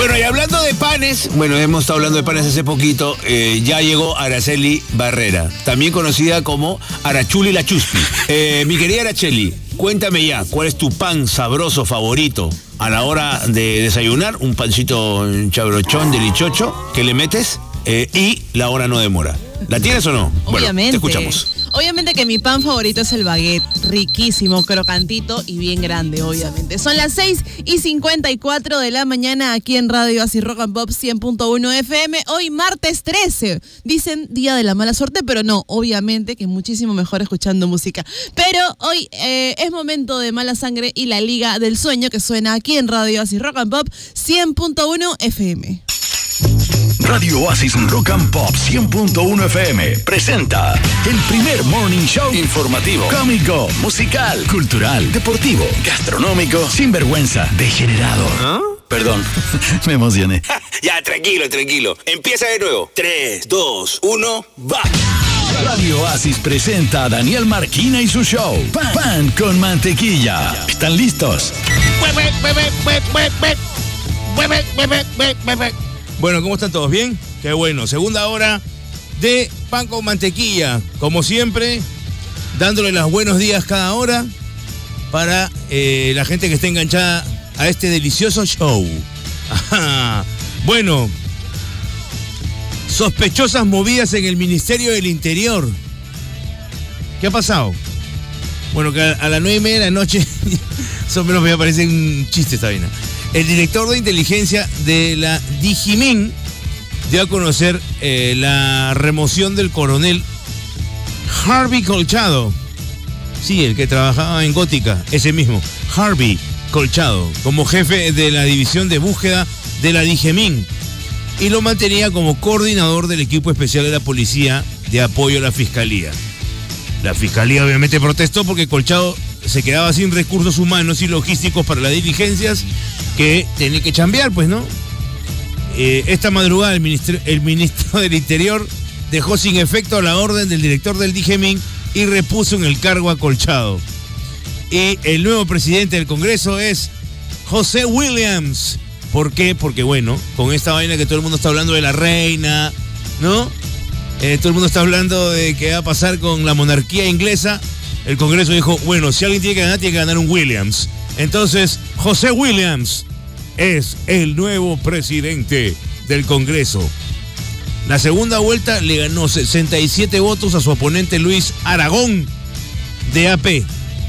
Bueno, y hablando de panes, hemos estado hablando de panes hace poquito, ya llegó Araceli Barrera, también conocida como Arachuli la Chuspi. Mi querida Araceli, cuéntame ya, ¿cuál es tu pan sabroso favorito a la hora de desayunar? Un pancito chabrochón, delichocho, que le metes y la hora no demora. ¿La tienes o no? Obviamente. Bueno, te escuchamos. Obviamente que mi pan favorito es el baguette, riquísimo, crocantito y bien grande, obviamente. Son las 6:54 de la mañana aquí en Radio Oasis Rock and Pop 100.1 FM. Hoy martes 13, dicen día de la mala suerte, pero no, obviamente que es muchísimo mejor escuchando música. Pero hoy es momento de Mala Sangre y la Liga del Sueño que suena aquí en Radio Oasis Rock and Pop 100.1 FM. Radio Oasis Rock and Pop 100.1 FM presenta el primer morning show informativo, cómico, musical, cultural, deportivo, gastronómico, sinvergüenza, degenerado. ¿Ah? Perdón, me emocioné. Ya, tranquilo. Empieza de nuevo. 3, 2, 1, va. Radio Oasis presenta a Daniel Marquina y su show Pan con Mantequilla. ¿Están listos? Bueno, ¿cómo están todos? ¿Bien? Qué bueno. Segunda hora de Pan con Mantequilla. Como siempre, dándole los buenos días cada hora para la gente que esté enganchada a este delicioso show. Ajá. Bueno, sospechosas movidas en el Ministerio del Interior. ¿Qué ha pasado? Bueno, que a las 9:30 de la noche, son menos me parece un chiste esta vaina. El director de inteligencia de la DIGIMIN dio a conocer la remoción del coronel Harvey Colchado. Sí, el que trabajaba en Gótica, ese mismo, Harvey Colchado, como jefe de la división de búsqueda de la DIGIMIN. Y lo mantenía como coordinador del equipo especial de la policía de apoyo a la fiscalía. La fiscalía obviamente protestó porque Colchado se quedaba sin recursos humanos y logísticos para las diligencias que tenía que chambear, pues, ¿no? Esta madrugada el ministro del Interior dejó sin efecto la orden del director del DIGIMIN y repuso en el cargo a Colchado. Y el nuevo presidente del Congreso es José Williams. ¿Por qué? Porque, bueno, con esta vaina que todo el mundo está hablando de la reina, ¿no? Todo el mundo está hablando de qué va a pasar con la monarquía inglesa. El Congreso dijo, bueno, si alguien tiene que ganar un Williams. Entonces, José Williams es el nuevo presidente del Congreso. La segunda vuelta le ganó 67 votos a su oponente Luis Aragón, de AP.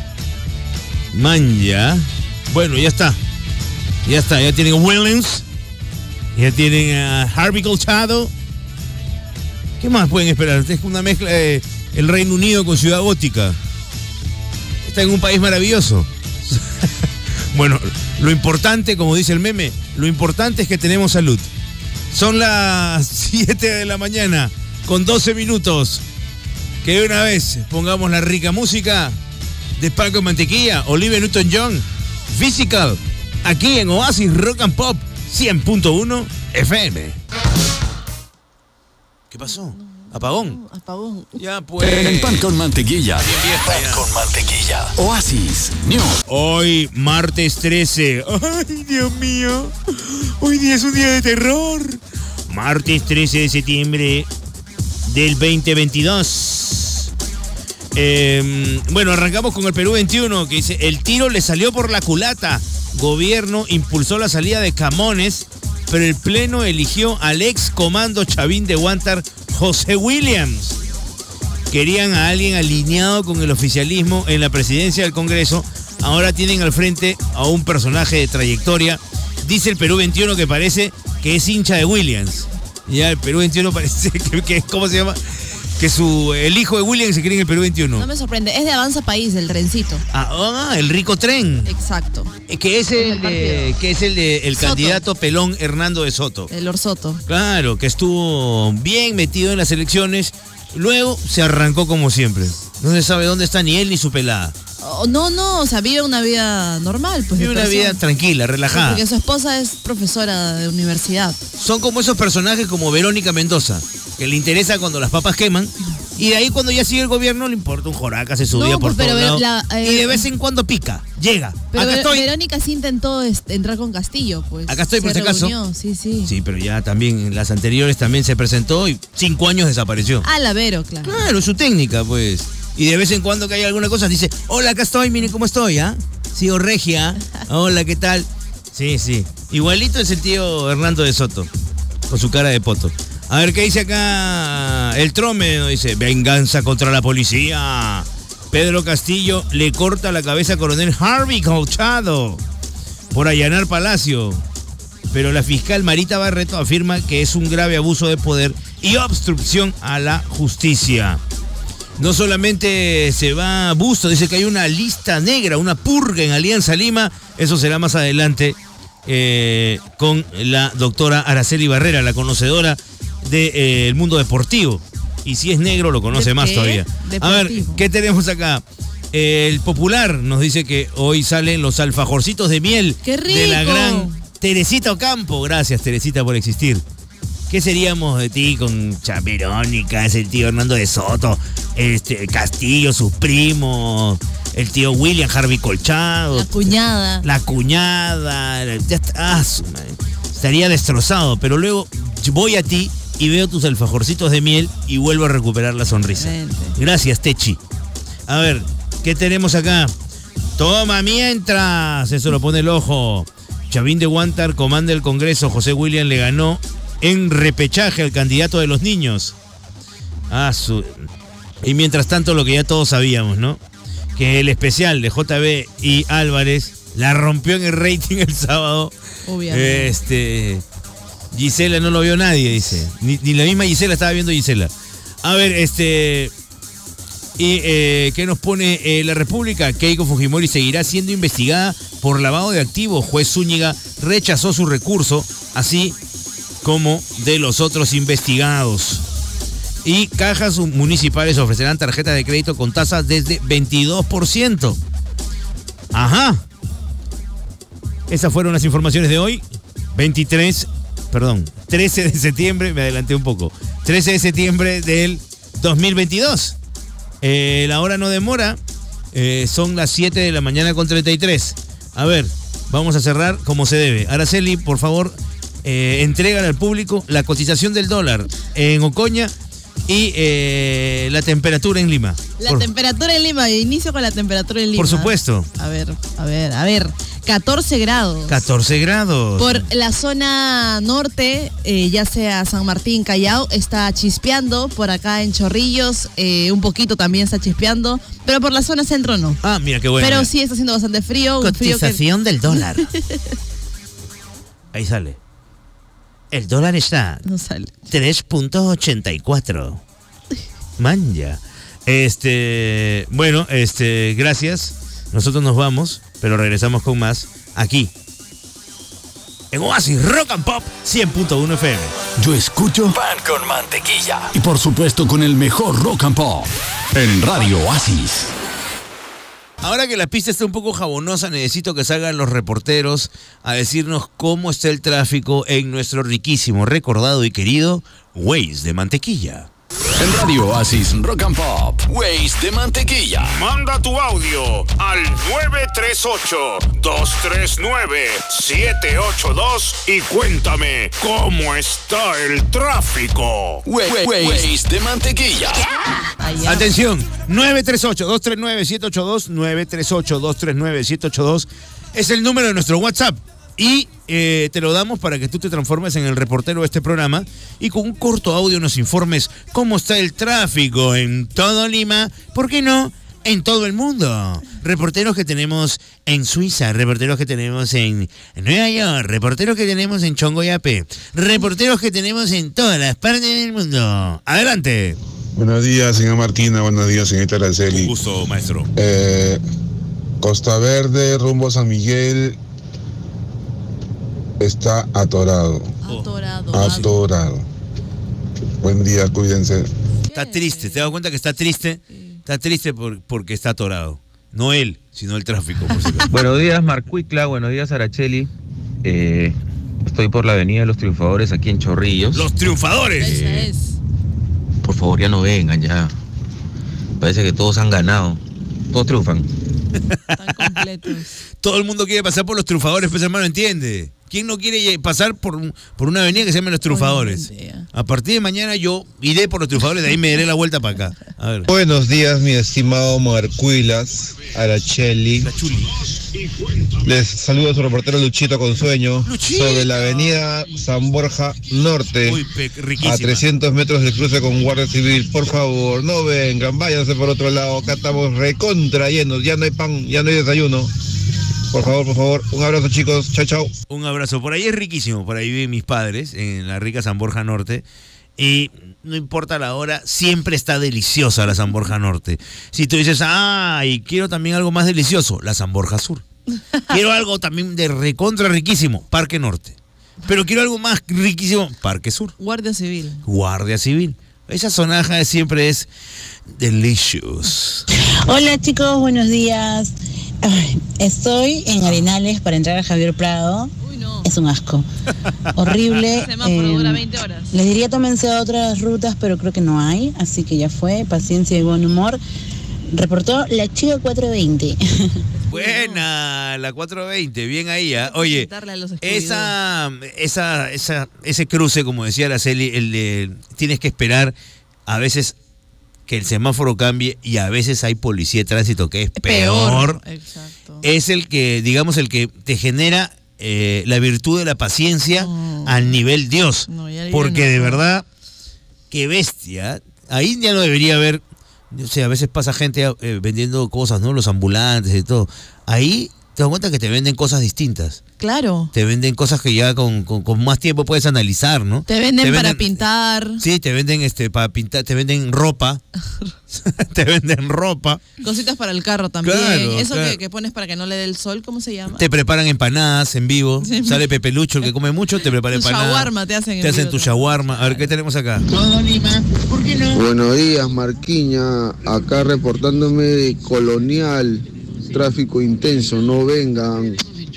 Manja. Bueno, ya está. Ya tienen a Williams. Ya tienen a Harvey Colchado. ¿Qué más pueden esperar? Es una mezcla de el Reino Unido con Ciudad Gótica. Está en un país maravilloso. Bueno, lo importante, como dice el meme, lo importante es que tenemos salud. Son las 7 de la mañana con 12 minutos. Que de una vez pongamos la rica música de Pan con Mantequilla, Olivia Newton-John, Physical, aquí en Oasis Rock and Pop 100.1 FM. ¿Qué pasó? ¿Apagón? Apagón. Ya pues. Pan con Mantequilla. Pan con Mantequilla. Oasis News. Hoy, martes 13. ¡Ay, Dios mío! Hoy día es un día de terror. Martes 13 de septiembre del 2022. Bueno, arrancamos con el Perú 21, que dice, el tiro le salió por la culata. Gobierno impulsó la salida de Camones, pero el Pleno eligió al ex comando chavín de Huántar, José Williams. Querían a alguien alineado con el oficialismo en la presidencia del Congreso. Ahora tienen al frente a un personaje de trayectoria. Dice el Perú 21 que parece que es hincha de Williams. Ya, el Perú 21 parece que ¿cómo se llama? Que el hijo de Williams se cree en el Perú 21. No me sorprende, es de Avanza País, del trencito. El rico tren. Exacto. Que es el candidato pelón Hernando de Soto. El Orsoto. Claro, que estuvo bien metido en las elecciones. Luego se arrancó como siempre. No se sabe dónde está ni él ni su pelada. No, o sea, vive una vida normal. Pues, vive una vida tranquila, relajada. Porque su esposa es profesora de universidad. Son como esos personajes como Verónica Mendoza, que le interesa cuando las papas queman Y de ahí cuando ya sigue el gobierno le importa un joraca, se subía por pero todos lados. Y de vez en cuando pica, llega. Pero Acá estoy. Verónica sí intentó entrar con Castillo, pues. Acá estoy por si acaso. Sí. Sí, pero ya también en las anteriores también se presentó y 5 años desapareció. Ah, la Vero, claro. Claro, es su técnica, pues. Y de vez en cuando que hay alguna cosa dice, hola, acá estoy, miren cómo estoy, ¿ah? Sí, o regia. Hola, ¿qué tal? Sí. Igualito es el tío Hernando de Soto, con su cara de poto. A ver, ¿qué dice acá? El Trome dice, venganza contra la policía. Pedro Castillo le corta la cabeza al coronel Harvey Colchado por allanar palacio. Pero la fiscal Marita Barreto afirma que es un grave abuso de poder y obstrucción a la justicia. No solamente se va a Busto, dice que hay una lista negra, una purga en Alianza Lima. Eso será más adelante con la doctora Araceli Barrera, la conocedora del mundo deportivo. Y si es negro lo conoce más todavía. Deportivo. A ver, ¿qué tenemos acá? El Popular nos dice que hoy salen los alfajorcitos de miel. ¡Qué rico! De la gran Teresita Ocampo. Gracias, Teresita, por existir. ¿Qué seríamos de ti con Verónica, es el tío Hernando de Soto, Castillo, sus primos, el tío William Harvey Colchado? La cuñada. Estaría destrozado, pero luego voy a ti y veo tus alfajorcitos de miel y vuelvo a recuperar la sonrisa. Gracias, Techi. A ver, ¿qué tenemos acá? Toma mientras, eso lo pone el ojo. Chavín de Huántar comanda el Congreso. José William le ganó en repechaje al candidato de los niños. Y mientras tanto, lo que ya todos sabíamos, ¿no? Que el especial de JB y Álvarez la rompió en el rating el sábado. Obviamente. Gisela no lo vio nadie, dice. Ni la misma Gisela estaba viendo Gisela. A ver, ¿qué nos pone la República? Keiko Fujimori seguirá siendo investigada por lavado de activos. Juez Zúñiga rechazó su recurso, así como de los otros investigados. Y cajas municipales ofrecerán tarjetas de crédito con tasas desde 22%. Ajá. Esas fueron las informaciones de hoy. 13 de septiembre, me adelanté un poco. 13 de septiembre del 2022. La hora no demora. Son las 7 de la mañana con 33. A ver, vamos a cerrar como se debe. Araceli, por favor, entregan al público la cotización del dólar en Ocoña y la temperatura en Lima. Temperatura en Lima, inicio con la temperatura en Lima. Por supuesto. A ver. 14 grados. 14 grados. Por la zona norte, ya sea San Martín, Callao, está chispeando. Por acá en Chorrillos, un poquito también está chispeando. Pero por la zona centro no. Ah, mira qué bueno. Pero sí está haciendo bastante frío. Cotización del dólar. Ahí sale. El dólar está. No sale. 3.84. Manja. Bueno, gracias. Nosotros nos vamos, pero regresamos con más aquí en Oasis Rock and Pop 100.1 FM. Yo escucho Pan con Mantequilla. Y por supuesto con el mejor Rock and Pop en Radio Oasis. Ahora que la pista está un poco jabonosa, necesito que salgan los reporteros a decirnos cómo está el tráfico en nuestro riquísimo, recordado y querido Waze de Mantequilla. En Radio Oasis Rock and Pop, Waze de Mantequilla. Manda tu audio al 938-239-782 y cuéntame cómo está el tráfico. Waze de Mantequilla. Yeah. Atención, 938-239-782, 938-239-782 es el número de nuestro WhatsApp. Y te lo damos para que tú te transformes en el reportero de este programa y con un corto audio nos informes cómo está el tráfico en todo Lima, ¿por qué no? En todo el mundo. Reporteros que tenemos en Suiza, reporteros que tenemos en Nueva York, reporteros que tenemos en Chongoyape, reporteros que tenemos en todas las partes del mundo. Adelante. Buenos días, señora Martina. Buenos días, señorita Araceli. Un gusto, maestro. Costa Verde, rumbo a San Miguel, está atorado. Atorado. Buen día, cuídense. Está triste, ¿te das cuenta que está triste? Está triste porque está atorado. No él, sino el tráfico, por supuesto. Buenos días, Marcuicla. Buenos días, Araceli. Estoy por la Avenida de los Triunfadores aquí en Chorrillos. ¡Los Triunfadores! Esa es. Por favor, ya no vengan, ya. Parece que todos han ganado. Todos triunfan. Están completos. Todo el mundo quiere pasar por los trufadores, pues hermano, ¿entiende? ¿Quién no quiere pasar por una avenida que se llame Los Trufadores? A partir de mañana yo iré por Los Trufadores, de ahí me daré la vuelta para acá. A ver. Buenos días, mi estimado Marcuilas, Araceli. La Chuli. Les saludo a su reportero Luchito Consueño. Luchito. Sobre la avenida San Borja Norte, Uy, riquísima. a 300 metros del cruce con Guardia Civil. Por favor, no vengan, váyanse por otro lado. Acá estamos recontra llenos, ya no hay pan, ya no hay desayuno. Por favor, un abrazo, chicos. Chao, chao. Un abrazo. Por ahí es riquísimo. Por ahí viven mis padres, en la rica San Borja Norte. Y no importa la hora, siempre está deliciosa la San Borja Norte. Si tú dices, y quiero también algo más delicioso, la San Borja Sur. Quiero algo también de recontra riquísimo, Parque Norte. Pero quiero algo más riquísimo, Parque Sur. Guardia Civil. Guardia Civil. Esa zonaja siempre es delicious. Hola chicos, buenos días. Ay, estoy en Arenales para entrar a Javier Prado. Uy, no. Es un asco. Horrible. El semáforo dura 20 horas. Les diría tómense otras rutas, pero creo que no hay. Así que ya fue. Paciencia y buen humor. Reportó la chica 420. Buena, la 420, bien ahí, ¿eh? Oye, ese cruce, como decía Araceli, tienes que esperar a veces que el semáforo cambie y a veces hay policía de tránsito que es peor. Exacto. Es el que, digamos, el que te genera la virtud de la paciencia al nivel Dios. Porque de verdad, qué bestia. Ahí ya no debería haber, o sea, a veces pasa gente vendiendo cosas, ¿no? Los ambulantes y todo. Ahí te das cuenta que te venden cosas distintas. Claro. Te venden cosas que ya con más tiempo puedes analizar, ¿no? Te venden para pintar. Sí, te venden para pintar, te venden ropa. Te venden ropa. Cositas para el carro también. Claro, Eso claro. Que pones para que no le dé el sol, ¿cómo se llama? Te preparan empanadas en vivo. Sí. Sale Pepe Lucho, el que come mucho, te prepara empanadas. Tu shawarma te hacen en Te hacen vivo tu shawarma. A ver, ¿qué tenemos acá? Todo Lima, ¿por qué no? Buenos días, Marquiña. Acá reportándome de Colonial. Tráfico intenso, no vengan.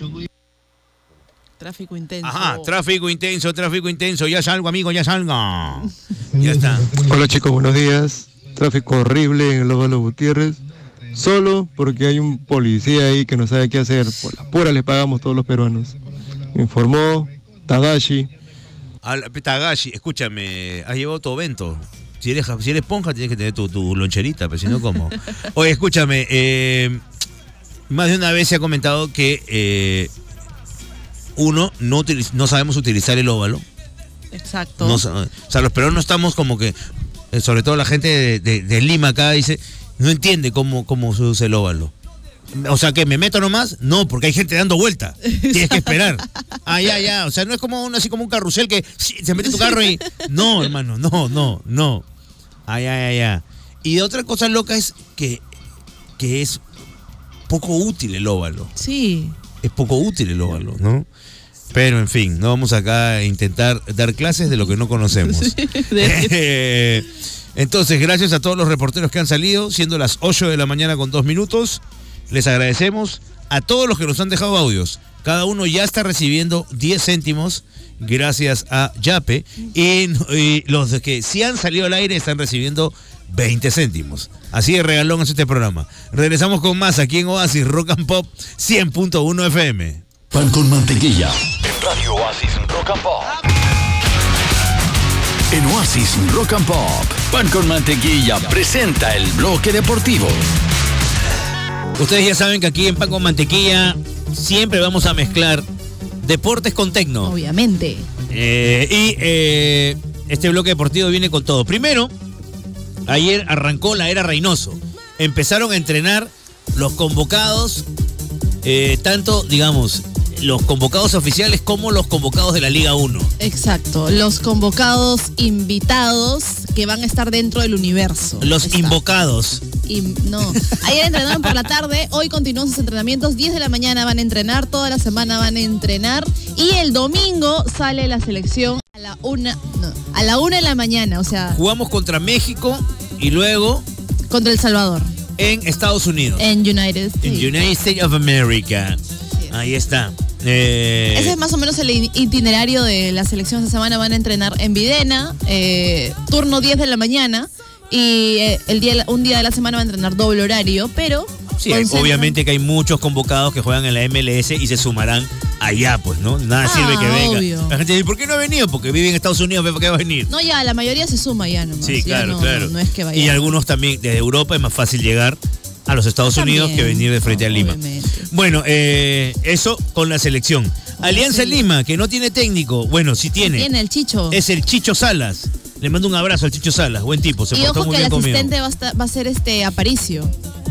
Tráfico intenso. Ajá, tráfico intenso. Ya salgo, amigo, ya salgo. Ya está. Hola chicos, buenos días. Tráfico horrible en el Óvalo Gutiérrez. Solo porque hay un policía ahí que no sabe qué hacer. Por las puras le pagamos todos los peruanos. Informó Tadashi. Tagashi, escúchame, has llevado tu evento. Si eres ponja, tienes que tener tu loncherita, pero si no, ¿cómo? Oye, escúchame, más de una vez se ha comentado que uno, no sabemos utilizar el óvalo. Exacto. No, o sea, los peruanos estamos como que, sobre todo la gente de Lima acá dice, no entiende cómo se usa el óvalo. O sea, ¿que me meto nomás? No, porque hay gente dando vuelta. Tienes que esperar. Ya. O sea, no es como así como un carrusel que se mete tu carro y... No, hermano, no. Ya. Y otra cosa loca es que es poco útil el óvalo. Sí. Es poco útil el óvalo, ¿no? Pero, en fin, no vamos acá a intentar dar clases de lo que no conocemos. Entonces, gracias a todos los reporteros que han salido, siendo las 8 de la mañana con 2 minutos. Les agradecemos a todos los que nos han dejado audios. Cada uno ya está recibiendo 10 céntimos gracias a Yape. Y los que sí han salido al aire están recibiendo 20 céntimos. Así de regalón es este programa. Regresamos con más aquí en Oasis Rock and Pop 100.1 FM. Pan con mantequilla. En Radio Oasis Rock and Pop. En Oasis Rock and Pop. Pan con mantequilla presenta el bloque deportivo. Ustedes ya saben que aquí en Pan con Mantequilla siempre vamos a mezclar deportes con tecno. Obviamente. Este bloque deportivo viene con todo. Primero, ayer arrancó la era Reynoso. Empezaron a entrenar los convocados, tanto, digamos, los convocados oficiales como los convocados de la Liga 1. Exacto, los convocados invitados que van a estar dentro del universo. Los invocados. No, ayer entrenaron por la tarde, hoy continúan sus entrenamientos, 10 de la mañana van a entrenar, toda la semana van a entrenar y el domingo sale la selección a la 1 de la mañana, o sea... Jugamos contra México y luego... Contra El Salvador. En Estados Unidos. En United States. En United States of America. Ahí está. Ese es más o menos el itinerario de la selección esta semana. Van a entrenar en Videna, turno 10 de la mañana. Y un día de la semana va a entrenar doble horario, pero... Sí, obviamente que hay muchos convocados que juegan en la MLS y se sumarán allá, pues, ¿no? Nada sirve que venga. Obvio. La gente dice, ¿por qué no ha venido? Porque vive en Estados Unidos, ¿por qué va a venir? No, ya, la mayoría se suma ya nomás. Sí, ya claro, claro. No es que vaya. Y algunos también, desde Europa es más fácil llegar a los Estados Unidos que venir de frente a Lima. Obviamente. Bueno, eso con la selección. Alianza Lima, que no tiene técnico. Bueno, sí tiene. Tiene el Chicho. Es el Chicho Salas. Le mando un abrazo al Chicho Salas, buen tipo, se y portó ojo muy que el bien conmigo. asistente va a ser Aparicio.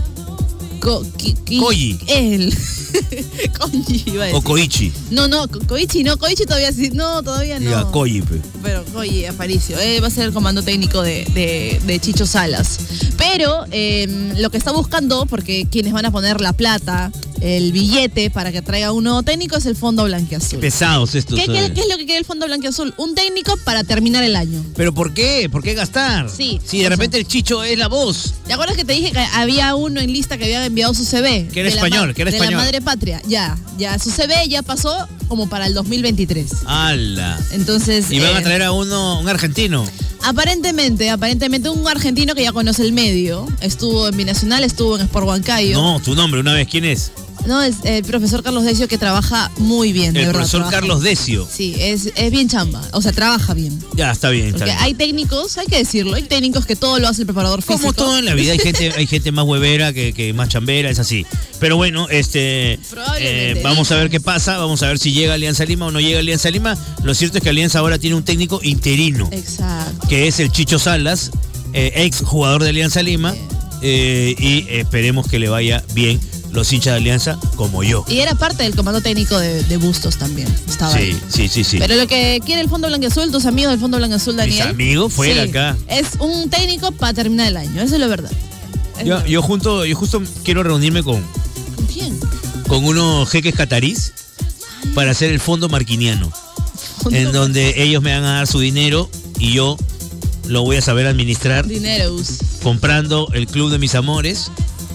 Koji. Él. Koji iba a decir. O Koichi. No, Koichi no, Koichi todavía sí. No, todavía no. Ya, Koji, pe. Pero Koji, Aparicio. Va a ser el comando técnico de Chicho Salas. Pero lo que está buscando, porque quienes van a poner la plata, el billete para que traiga un nuevo técnico es el Fondo Blanquiazul. Pesados estos. ¿Qué es lo que quiere el Fondo Blanquiazul? Un técnico para terminar el año. ¿Pero por qué? ¿Por qué gastar? Sí. Si de repente el Chicho es la voz. ¿Te acuerdas que te dije que había uno en lista que había enviado su CV? Que era español, de la madre patria. Ya. Su CV ya pasó como para el 2023. ¡Hala! Entonces. Y van a traer a un argentino. Aparentemente un argentino que ya conoce el medio. Estuvo en Binacional, estuvo en Sport Huancayo. No, tu nombre, una vez, ¿quién es? No, es el profesor Carlos Decio, que trabaja muy bien. El profesor Carlos Decio. Sí, es bien chamba. O sea, trabaja bien. Ya, está bien. Porque hay técnicos, hay que decirlo, hay técnicos que todo lo hace el preparador físico. Como todo en la vida, hay gente más huevera que más chambera, es así. Pero bueno, vamos a ver qué pasa, vamos a ver si llega Alianza Lima o no llega Alianza Lima. Lo cierto es que Alianza ahora tiene un técnico interino. Exacto. Que es el Chicho Salas, ex jugador de Alianza Lima. Y esperemos que le vaya bien los hinchas de Alianza como yo. Y era parte del comando técnico de Bustos también. Estaba ahí. Sí. Pero lo que quiere el Fondo Blanquiazul, tus amigos del Fondo Blanquiazul, Daniel. Mis amigos fuera acá. Es un técnico para terminar el año, eso es la verdad. Yo justo quiero reunirme con... ¿Con quién? Con unos jeques catarís para hacer el fondo marquiniano. En donde ellos me van a dar su dinero y yo lo voy a saber administrar. Dineros. Comprando el club de mis amores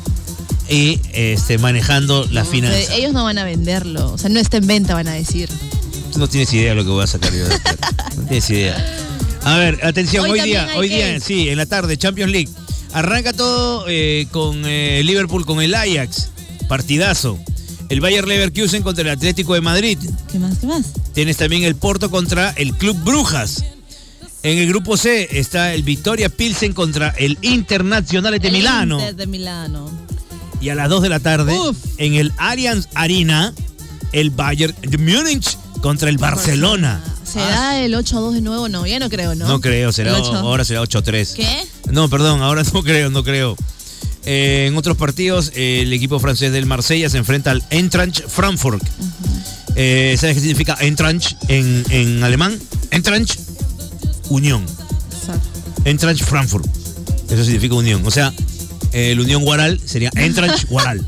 y manejando las finanzas. Ellos no van a venderlo, o sea, no está en venta, van a decir. Tú no tienes idea de lo que voy a sacar yo de acá. No tienes idea. A ver, atención, hoy día, sí, en la tarde, Champions League. Arranca todo con Liverpool con el Ajax. Partidazo. El Bayer Leverkusen contra el Atlético de Madrid. ¿Qué más? Tienes también el Porto contra el Club Brujas. En el grupo C está el Victoria Pilsen contra el Internazionale de Milano. Inter de Milano. Y a las 2 de la tarde, en el Allianz Arena, el Bayern de Múnich contra el Barcelona. ¿Será el 8-2 de nuevo? No, ya no creo, ¿no? No creo, ahora será 8-3. ¿Qué? No, perdón, ahora no creo. En otros partidos, el equipo francés del Marsella se enfrenta al Eintracht Frankfurt. ¿Sabes qué significa Eintracht en alemán? Eintracht, unión. Exacto. Eintracht Frankfurt. Eso significa unión. O sea, el Unión Guaral sería Eintracht Guaral.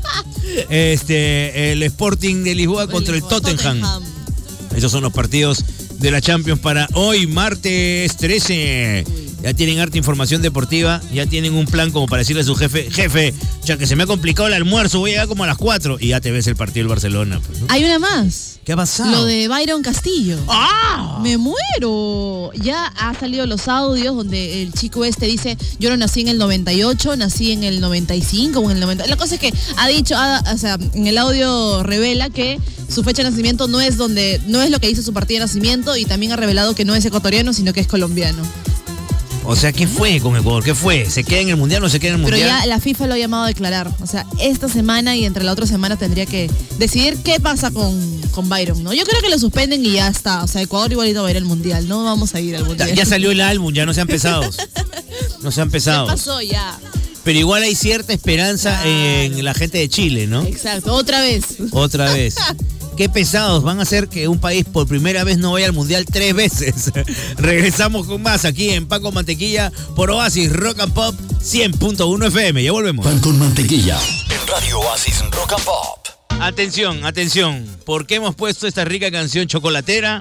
El Sporting de Lisboa contra el Tottenham. Esos son los partidos de la Champions para hoy, martes 13. Ya tienen harta información deportiva, ya tienen un plan como para decirle a su jefe, ya que se me ha complicado el almuerzo, voy a llegar como a las 4 y ya te ves el partido del Barcelona. Pues, ¿no? Hay una más. ¿Qué ha pasado? Lo de Byron Castillo. ¡Ah! Me muero. Ya ha salido los audios donde el chico dice, yo no nací en el 98, nací en el 95 o en el 90. La cosa es que ha dicho, o sea, en el audio revela que su fecha de nacimiento no es lo que dice su partida de nacimiento, y también ha revelado que no es ecuatoriano, sino que es colombiano. O sea, ¿qué fue con Ecuador? ¿Qué fue? ¿Se queda en el Mundial o no se queda en el Mundial? Pero ya la FIFA lo ha llamado a declarar. O sea, esta semana y entre la otra semana tendría que decidir qué pasa con Byron, ¿no? Yo creo que lo suspenden y ya está. O sea, Ecuador igualito va a ir al Mundial. No vamos a ir al Mundial. Ya salió el álbum, ya no sean pesados. No sean pesados. ¿Qué pasó ya? Pero igual hay cierta esperanza en la gente de Chile, ¿no? Exacto, otra vez. Otra vez. Qué pesados van a hacer que un país por primera vez no vaya al Mundial 3 veces. Regresamos con más aquí en Pan con Mantequilla por Oasis Rock and Pop 100.1 FM. Ya volvemos. Pan con Mantequilla en Radio Oasis Rock and Pop. Atención. ¿Por qué hemos puesto esta rica canción chocolatera?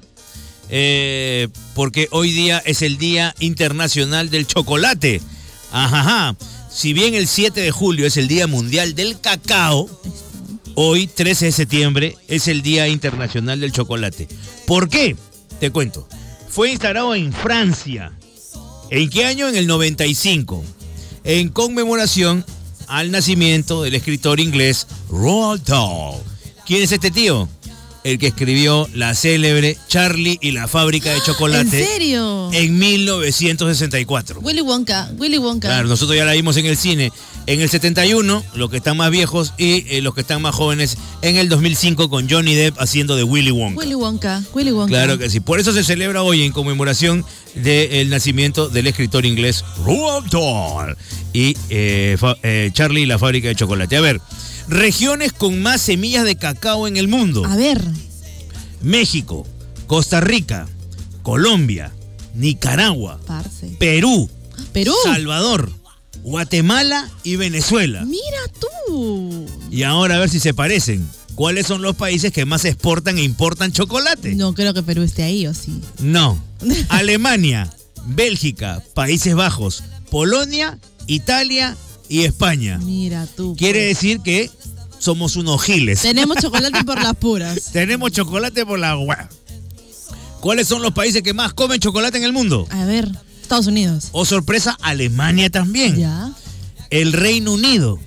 Porque hoy día es el Día Internacional del Chocolate. Ajá. Si bien el 7 de julio es el Día Mundial del Cacao, hoy, 13 de septiembre, es el Día Internacional del Chocolate. ¿Por qué? Te cuento. Fue instalado en Francia. ¿En qué año? En el 95. en conmemoración al nacimiento del escritor inglés Roald Dahl. ¿Quién es este tío? El que escribió la célebre Charlie y la fábrica de chocolate. ¿En serio? En 1964. Willy Wonka. Claro, nosotros ya la vimos en el cine en el 71, los que están más viejos y los que están más jóvenes en el 2005 con Johnny Depp haciendo de Willy Wonka. Willy Wonka. Claro que sí. Por eso se celebra hoy en conmemoración del nacimiento del escritor inglés Roald Dahl y Charlie y la fábrica de chocolate. A ver, regiones con más semillas de cacao en el mundo. A ver. México, Costa Rica, Colombia, Nicaragua, Parce. Perú, Perú. Salvador, Guatemala y Venezuela. Mira tú. Y ahora a ver si se parecen. ¿Cuáles son los países que más exportan e importan chocolate? No creo que Perú esté ahí, ¿o sí? No. Alemania, Bélgica, Países Bajos, Polonia, Italia y España. Mira tú. Quiere decir que somos unos giles. Tenemos chocolate por las puras. Tenemos chocolate por la agua. ¿Cuáles son los países que más comen chocolate en el mundo? A ver, Estados Unidos. Oh, sorpresa, Alemania también. Ya. El Reino Unido,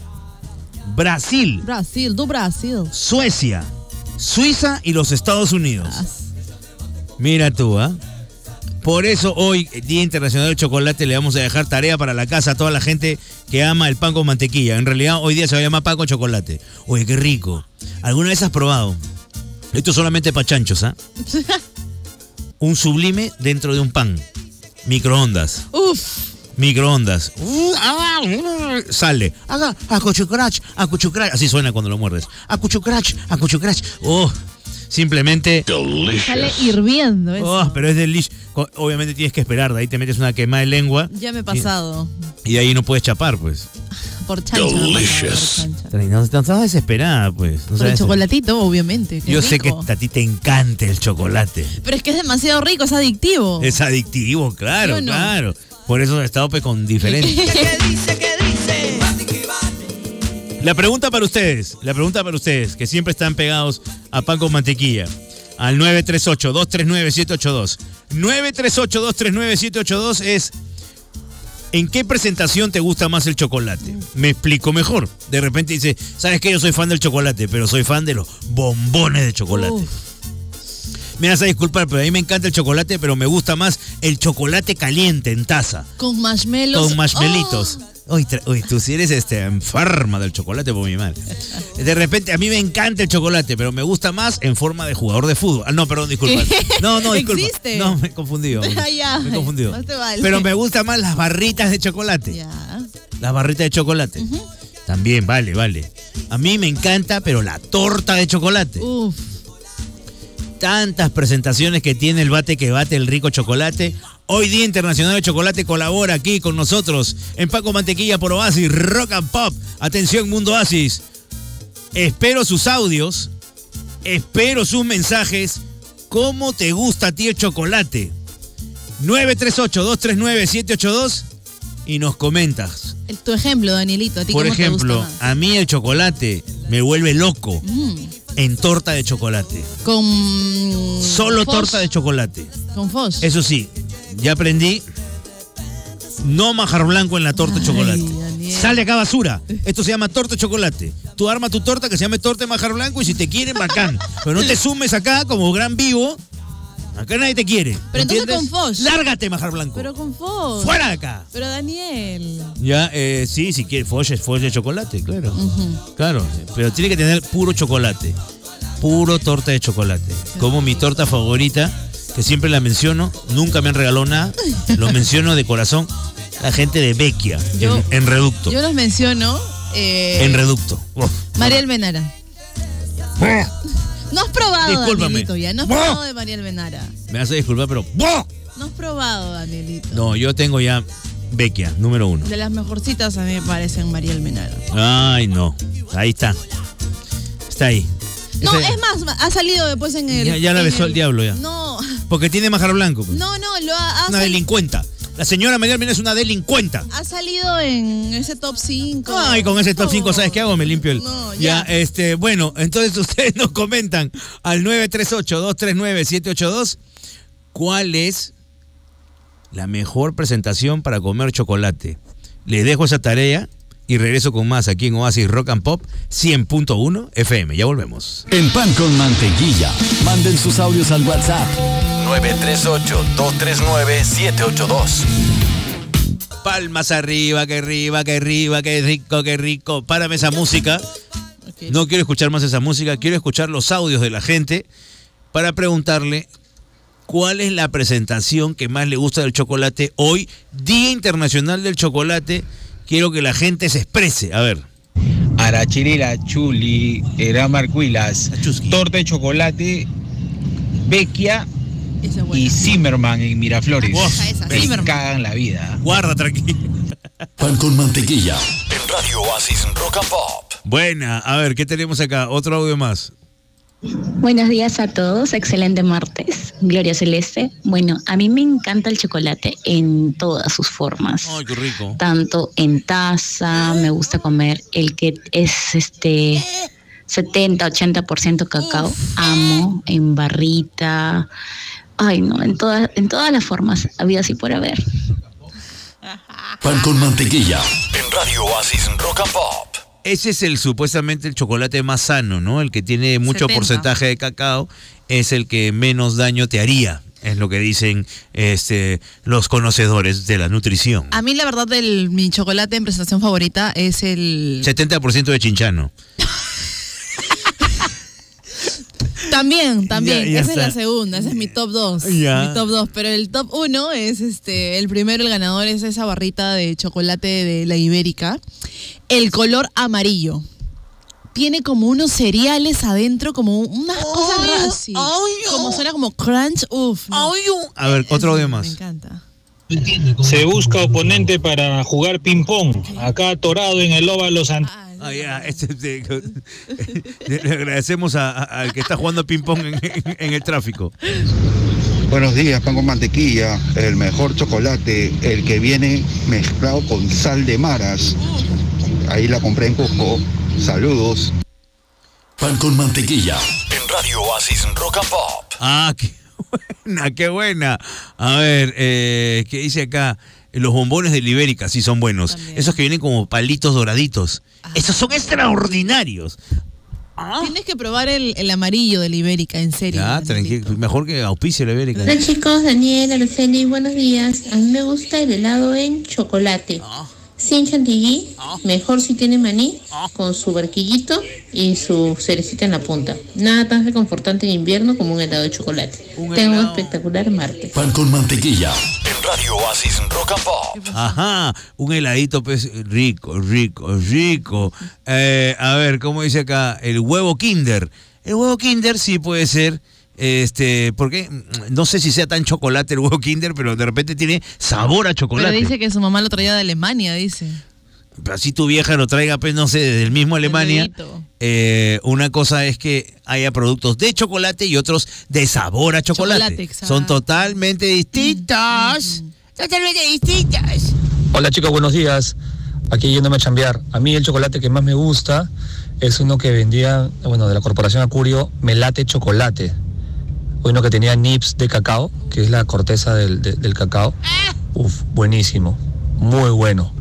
Brasil, Brasil. Suecia, Suiza y los Estados Unidos. Mira tú, ¿ah? Por eso hoy, Día Internacional del Chocolate, le vamos a dejar tarea para la casa a toda la gente que ama el pan con mantequilla. En realidad, hoy día se va a llamar pan con chocolate. Oye, qué rico. ¿Alguna vez has probado? Esto es solamente para chanchos, ¿ah? Un sublime dentro de un pan. Microondas. Uf. Microondas. Sale. Haga acuchucrach. Así suena cuando lo muerdes. Acuchucrach. Oh. Simplemente. Sale hirviendo eso. Oh, pero es delicioso. Obviamente tienes que esperar, de ahí te metes una quemada de lengua. Ya me he pasado. Y ahí no puedes chapar, pues. Por chancha. Delicious. No estás desesperada, pues. No Por el sabes. chocolatito, obviamente. Yo sé que a ti te encanta el chocolate. Pero es que es demasiado rico, es adictivo. Es adictivo, claro, ¿Sí o no? claro. Por eso he estado pues, con diferentes. ¿Qué dice? La pregunta para ustedes, que siempre están pegados a pan con mantequilla, al 938-239-782. 938-239-782 es, ¿en qué presentación te gusta más el chocolate? Me explico mejor. De repente dice, ¿sabes qué? Yo soy fan del chocolate, pero soy fan de los bombones de chocolate. Uf. Me vas a disculpar, pero a mí me encanta el chocolate, pero me gusta más el chocolate caliente en taza. Con marshmallows. Con marshmallitos. Oh. Uy, tú si eres enferma del chocolate por mi madre. De repente, a mí me encanta el chocolate, pero me gusta más en forma de jugador de fútbol. No, perdón, disculpa. No, disculpa. ¿Existe? No, me he confundido. Ya, Me he confundido. no te vale. Pero me gustan más las barritas de chocolate. Ya. Las barritas de chocolate. También, vale. A mí me encanta, pero la torta de chocolate. Uf. Tantas presentaciones que tiene el bate que bate el rico chocolate. Hoy Día Internacional del Chocolate colabora aquí con nosotros en Pan con Mantequilla por Oasis Rock and Pop. Atención, Mundo Oasis. Espero sus audios, espero sus mensajes. ¿Cómo te gusta a ti el chocolate? 938-239-782 y nos comentas. Tu ejemplo, Danielito, ¿a ti Por cómo te ejemplo, gusta más? a mí el chocolate me vuelve loco en torta de chocolate. Con Solo Foch. torta de chocolate. Con Foch. Eso sí, ya aprendí. No manjar blanco en la torta de chocolate. Daniel. Sale acá basura. Esto se llama torta de chocolate. Tú arma tu torta que se llame torta de manjar blanco y si te quieren, bacán. Pero no te sumes acá como gran vivo. Acá nadie te quiere. Pero entonces ¿entiendes? con Foch. Lárgate, manjar blanco. Pero con Foch. ¡Fuera de acá! Pero Daniel. Ya, sí, si quieres, Foch de chocolate, claro. Claro, pero tiene que tener puro chocolate. Puro torta de chocolate. Como mi torta favorita, que siempre la menciono, nunca me han regalado nada, lo menciono de corazón, la gente de Vecchia, en Reducto. Yo los menciono. En Reducto. Uf. María Almenara. No has probado, Discúlpame. Danielito, ya. No has probado de María Almenara. Me vas a disculpar, pero... No has probado, Danielito. No, yo tengo ya Vecchia, número 1. De las mejorcitas a mí me parecen María Almenara. Ay, no. Ahí está. Está ahí. No, es más, ha salido después en el... Ya la en besó el diablo ya. No, Porque tiene manjar blanco. Pues. no, lo ha Una delincuenta. La señora María Almenara es una delincuenta. Ha salido en ese top 5. Ay, con ese top 5, ¿sabes qué hago? Me limpio el... No, ya, bueno, entonces ustedes nos comentan al 938-239-782 cuál es la mejor presentación para comer chocolate. Les dejo esa tarea y regreso con más aquí en Oasis Rock and Pop 100.1 FM. Ya volvemos. En Pan con Mantequilla, manden sus audios al WhatsApp 938-239-782. Palmas arriba, que rico, que rico. Párame esa música. No quiero escuchar más esa música, quiero escuchar los audios de la gente para preguntarle cuál es la presentación que más le gusta del chocolate hoy, Día Internacional del Chocolate. Quiero que la gente se exprese. A ver. Arachiri la Chuli, era Marcuilas, torta de chocolate, Vecchia y Zimmerman en Miraflores. Me cagan la vida. Guarda, tranquilo. Pan con Mantequilla, en Radio Oasis Rock and Pop. Buena, a ver, ¿qué tenemos acá? Otro audio más. Buenos días a todos, excelente martes, Gloria Celeste. Bueno, a mí me encanta el chocolate en todas sus formas. Ay, qué rico. Tanto en taza, me gusta comer el que es 70-80% cacao, amo, en barrita. Ay, no, en todas las formas, había así por haber. Pan con Mantequilla, en Radio Oasis Rock and Pop. Ese es supuestamente el chocolate más sano, ¿no? El que tiene mucho 70. porcentaje de cacao es el que menos daño te haría, es lo que dicen los conocedores de la nutrición. A mí la verdad mi chocolate en presentación favorita es el... 70% de chinchano. También. Ya Esa está. es la segunda, ese es mi top 2. Ya. Mi top 2, pero el top 1 es el primero, el ganador es esa barrita de chocolate de la Ibérica. El color amarillo. Tiene como unos cereales adentro, como unas cosas raras. Sí. Como suena como crunch, uff. No. A ver, otro audio Me más. encanta. Se busca oponente para jugar ping-pong. Acá atorado en el óvalo San... Ya, le agradecemos al que está jugando ping-pong en el tráfico. Buenos días, Pan con Mantequilla, el mejor chocolate, el que viene mezclado con sal de maras. Ahí la compré en Cusco. Saludos. Pan con Mantequilla, en Radio Oasis Rock and Pop. Ah, qué buena. A ver, ¿qué dice acá? Los bombones de Ibérica sí son buenos. También. Esos que vienen como palitos doraditos. Esos son extraordinarios. Tienes que probar el amarillo de la Ibérica, en serio. Ya, tranquilo. Mejor que auspicie la Ibérica. Hola chicos, Daniel, Araceli, buenos días. A mí me gusta el helado en chocolate. Sin chantilly, mejor si tiene maní, con su barquillito y su cerecita en la punta. Nada tan reconfortante en invierno como un helado de chocolate. Tengo un espectacular martes. Pan con Mantequilla, en Radio Oasis Rock and Pop. Ajá, un heladito pues rico. A ver, ¿cómo dice acá? El huevo Kinder. El huevo Kinder sí puede ser... porque no sé si sea tan chocolate el huevo Kinder, pero de repente tiene sabor a chocolate. Pero dice que su mamá lo traía de Alemania, dice. Así tu vieja lo traiga, pues no sé, desde el mismo Alemania. Una cosa es que haya productos de chocolate y otros de sabor a chocolate. Son totalmente distintos. Totalmente distintas. Hola chicos, buenos días. Aquí yéndome a chambear. A mí el chocolate que más me gusta es uno que vendía, de la Corporación Acurio, Melate Chocolate. Uno que tenía nips de cacao, que es la corteza del cacao. Uf, buenísimo. Muy bueno.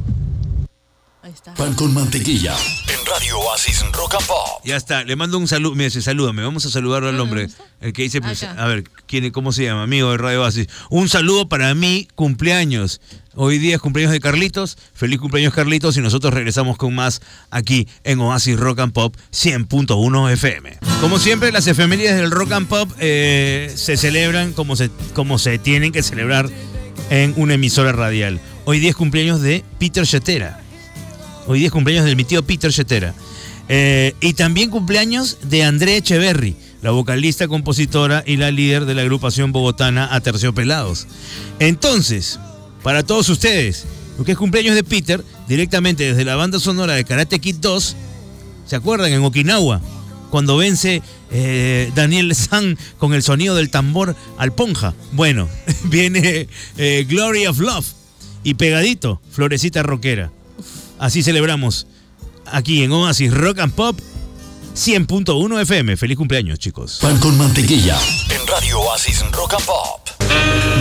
Pan con Mantequilla, en Radio Oasis Rock and Pop. Ya está, le mando un saludo. Mira, salúdame. Vamos a saludar al hombre. El que dice, pues, a ver, ¿cómo se llama? Amigo de Radio Oasis. Un saludo para mi cumpleaños. Hoy día es cumpleaños de Carlitos. Feliz cumpleaños, Carlitos. Y nosotros regresamos con más aquí en Oasis Rock and Pop 100.1 FM. Como siempre, las efemérides del Rock and Pop se celebran como se tienen que celebrar en una emisora radial. Hoy día es cumpleaños de Peter Cetera. Hoy día es cumpleaños de mi tío Peter Cetera. Y también cumpleaños de Andrea Echeverry, la vocalista, compositora y la líder de la agrupación bogotana Aterciopelados. Entonces, para todos ustedes, lo que es cumpleaños de Peter, directamente desde la banda sonora de Karate Kid 2, ¿se acuerdan? En Okinawa, cuando vence Daniel San con el sonido del tambor al ponja. Bueno, viene Glory of Love y pegadito, Florecita Rockera. Así celebramos aquí en Oasis Rock and Pop 100.1 FM. Feliz cumpleaños, chicos. Pan con Mantequilla, en Radio Oasis Rock and Pop.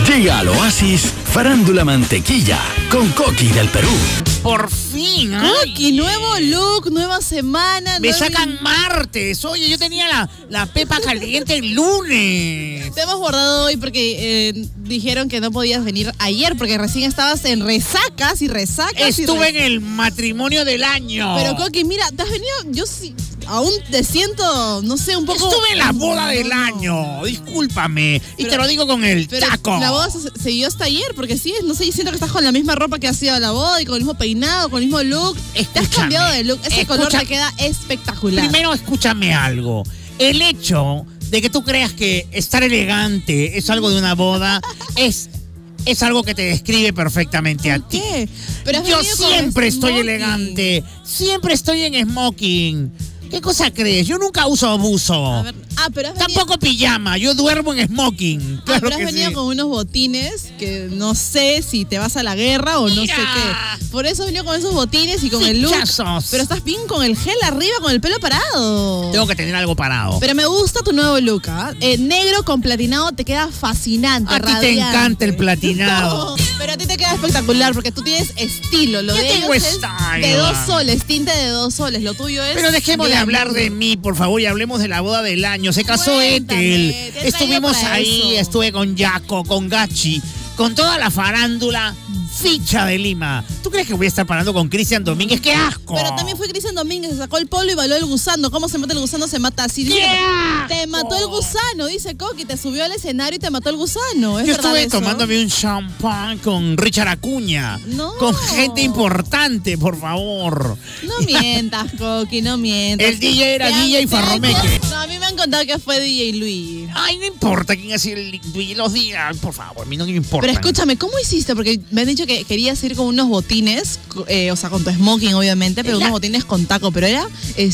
Llega al Oasis Farándula Mantequilla con Coqui del Perú. Por fin, Coqui, nuevo look, nueva semana. Me sacan martes. Oye, yo tenía la pepa caliente el lunes. Te hemos guardado hoy porque dijeron que no podías venir ayer porque recién estabas en resacas y resacas. Estuve en el matrimonio del año. Pero Coqui, mira, te has venido, yo sí, aún te siento, no sé, un poco... Estuve en la boda del año, discúlpame. Y te lo digo con el taco. La boda se siguió hasta ayer porque sí, no sé, siento que estás con la misma ropa que has ido a la boda y con el mismo peinado, con el mismo look. Te has cambiado de look, ese color te queda espectacular. Primero escúchame algo. El hecho de que tú creas que estar elegante es algo de una boda es algo que te describe perfectamente a ti. Pero yo siempre estoy elegante, siempre estoy en smoking. ¿Qué cosa crees? Yo nunca uso buzo. Pero tampoco pijama, yo duermo en smoking. Claro pero has que venido sí. con unos botines que no sé si te vas a la guerra o no sé qué. Por eso has venido con esos botines y con el look. Pero estás bien con el gel arriba, con el pelo parado. Tengo que tener algo parado. Pero me gusta tu nuevo look, negro con platinado te queda fascinante. A ti te encanta el platinado. No, pero a ti te queda espectacular porque tú tienes estilo. Lo de ellos es de 2 soles, tinte de 2 soles. Lo tuyo es... Pero dejemos de hablar de mí, por favor, y hablemos de la boda del año. Se casó Ethel. Estuvimos ahí, estuve con Jaco, con Gachi, con toda la farándula ficha de Lima. ¿Tú crees que voy a estar parando con Cristian Domínguez? ¡Qué asco! Pero también fue Cristian Domínguez, se sacó el polo y baló el gusano. ¿Cómo se mata el gusano? Se mata así. Dice, te mató el gusano, dice Coqui. Te subió al escenario y te mató el gusano. Yo estuve tomándome un champán con Richard Acuña. No. Con gente importante, por favor. No mientas, Coqui, no mientas. El DJ era DJ Farromeque. No, a mí me han contado que fue DJ Luis. Ay, no importa quién hacía el DJ los días, por favor, a mí no me importa. Pero escúchame, ¿cómo hiciste? Porque me han dicho que querías ir con unos botines, o sea, con tu smoking, obviamente, pero unos botines con taco, pero era,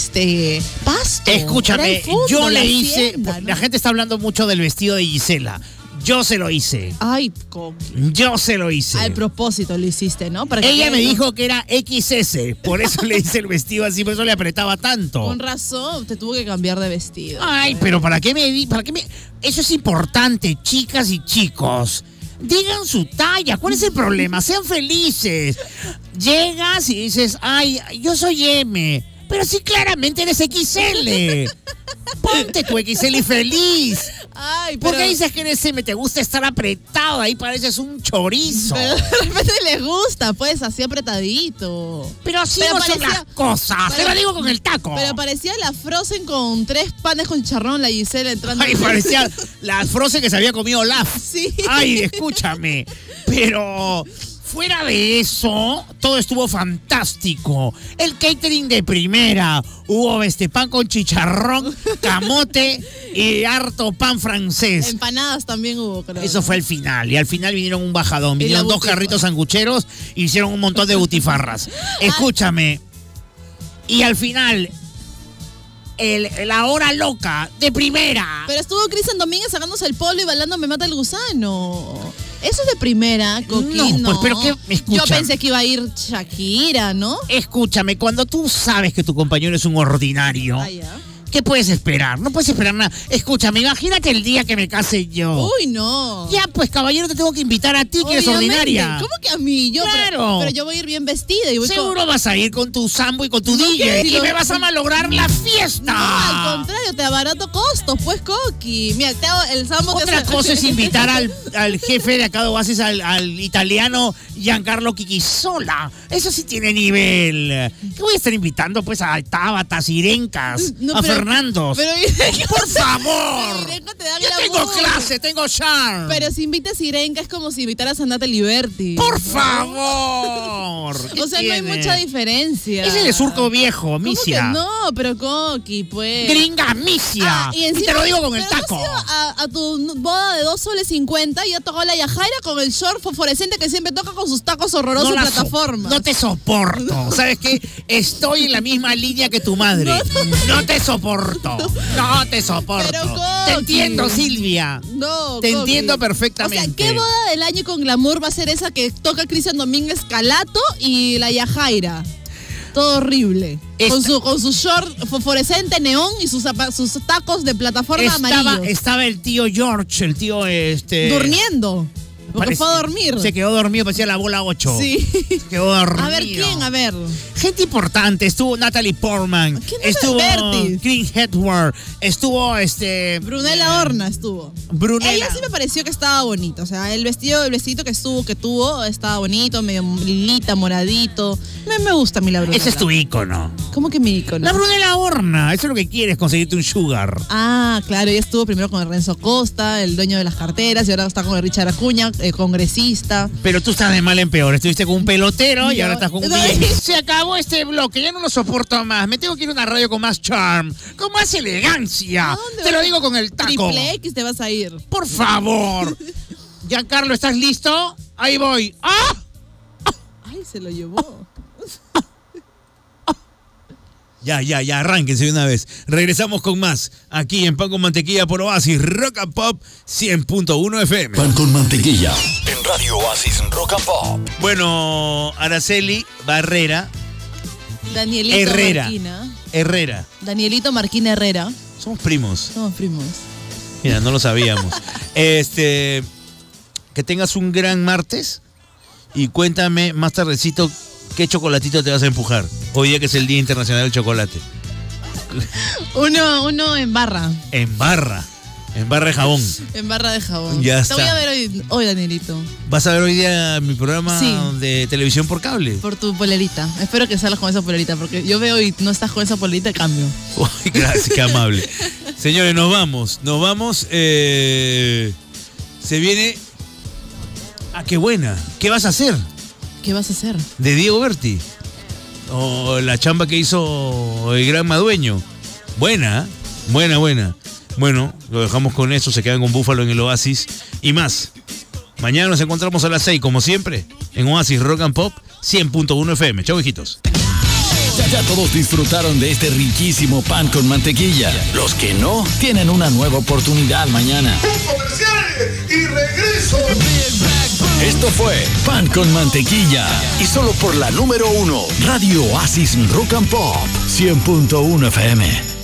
pasto. Escúchame, fútbol, yo le hice, hacienda, ¿no? La gente está hablando mucho del vestido de Gisela. Yo se lo hice. Ay, Coqui. Yo se lo hice. Al propósito lo hiciste, ¿no? Para que ella me dijo que era XS, por eso le hice el vestido así, por eso le apretaba tanto. Con razón, te tuvo que cambiar de vestido. Ay, pero ¿para qué me Eso es importante, chicas y chicos. Digan su talla, ¿cuál es el problema? Sean felices. Llegas y dices, ay, yo soy M, pero sí claramente eres XL. Ponte tu XL y feliz. Ay, pero... ¿Por qué dices que eres M? Te gusta estar apretado, ahí pareces un chorizo. Pero de repente les gusta, pues, así apretadito. Pero así no son las cosas, te lo digo con el taco. Pero parecía la Frozen con 3 panes con chicharrón, la Gisela entrando. Ay, parecía la Frozen que se había comido Olaf. Sí. Ay, escúchame, pero... Fuera de eso, todo estuvo fantástico. El catering de primera. Hubo pan con chicharrón, camote y harto pan francés. Empanadas también hubo, creo. Eso fue el final. Y al final vinieron un bajadón. Vinieron 2 carritos sangucheros y hicieron un montón de butifarras. Escúchame. Y al final... la hora loca de primera. Pero estuvo Cristian Domínguez sacándose el polo y bailando Me Mata el Gusano. Eso es de primera, Coqui. No, pues, pero ¿qué? Escucha. Yo pensé que iba a ir Shakira, ¿no? Escúchame, cuando tú sabes que tu compañero es un ordinario, ¿qué puedes esperar? No puedes esperar nada. Escúchame, imagínate el día que me case yo. Uy, no. Ya, pues, caballero, te tengo que invitar a ti, que eres ordinaria. ¿Cómo que a mí? Yo, claro. Pero yo voy a ir bien vestida. Y voy seguro vas a ir con tu sambo y con tu DJ y me vas a malograr la fiesta. No, al contrario, te abarato costos, pues, Coqui. Mira, te hago el sambo. Otra cosa es invitar al jefe de acá de Oasis, al italiano Giancarlo Quiquisola. Eso sí tiene nivel. ¿Qué voy a estar invitando, pues, a Tabata, Sirencas, a Fernando? Por favor. Yo tengo clase, tengo charm. Pero si invitas Sirenca es como si invitaras a Natalie Liberty. Por favor. O sea, no hay mucha diferencia. Es el de Surco Viejo, Misia. ¿Cómo que no, pero Coqui, pues. Gringa Misia. Y te lo digo con el taco. A tu boda de 2 soles 50 y ya tocó la Yajaira con el short fosforescente que siempre toca con sus tacos horrorosos en plataforma. No te soporto. ¿Sabes qué? Estoy en la misma línea que tu madre. No te soporto. No te soporto. Pero, te entiendo, Silvia. No, te entiendo perfectamente. O sea, ¿qué boda del año con glamour va a ser esa que toca Cristian Domínguez Calato y la Yajaira? Todo horrible. Con su short fosforescente neón y sus tacos de plataforma amarillos. Estaba el tío George, el tío durmiendo. Porque fue a dormir. Se quedó dormido, parecía la bola 8. Sí. Se quedó dormido. A ver, ¿quién? A ver. Gente importante. Estuvo Natalie Portman. Estuvo Clint Eastwood. Estuvo Brunella Horna estuvo. Ella sí me pareció que estaba bonita. O sea, el vestidito que tuvo estaba bonito, medio lilita, moradito. Me gusta a mí la Brunella. Ese es tu ícono. ¿Cómo que mi ícono? La Brunella Horna. Eso es lo que quieres, conseguirte un sugar. Ah, claro. Ella estuvo primero con el Renzo Costa, el dueño de las carteras, y ahora está con el Richard Acuña, congresista. Pero tú estás de mal en peor. Estuviste con un pelotero y ahora estás con un DJ. Se acabó este bloque. Ya no lo soporto más. Me tengo que ir a una radio con más charm, con más elegancia. Te lo digo con el taco. Triple X te vas a ir. Por favor. Giancarlo, ¿estás listo? Ahí voy. ¡Ah! Ay, se lo llevó. Ya, arránquense de una vez. Regresamos con más aquí en Pan con Mantequilla por Oasis Rock and Pop 100.1 FM. Pan con Mantequilla en Radio Oasis Rock and Pop. Bueno, Araceli Barrera. Danielito Herrera. Danielito Marquina Herrera. Somos primos. Mira, no lo sabíamos. Que tengas un gran martes y cuéntame más tardecito qué chocolatito te vas a empujar. Hoy día que es el Día Internacional del Chocolate. Uno en barra. En barra de jabón. En barra de jabón. Ya está. Te voy a ver hoy, Danielito. ¿Vas a ver hoy día mi programa de televisión por cable? Por tu polerita. Espero que salgas con esa polerita, porque yo veo y no estás con esa polerita, cambio. Uy, gracias, qué amable. Señores, nos vamos. Se viene... Ah, qué buena. ¿Qué vas a hacer? ¿Qué vas a hacer? De Diego Berti. O la chamba que hizo el gran Madueño. Buena. Bueno, lo dejamos con eso. Se quedan con Búfalo en el Oasis. Y más. Mañana nos encontramos a las 6, como siempre, en Oasis Rock and Pop 100.1 FM. Chau, hijitos. Ya todos disfrutaron de este riquísimo pan con mantequilla. Los que no, tienen una nueva oportunidad mañana. Y regreso. Esto fue Pan con Mantequilla. Y solo por la número 1, Radio Oasis Rock and Pop 100.1 FM.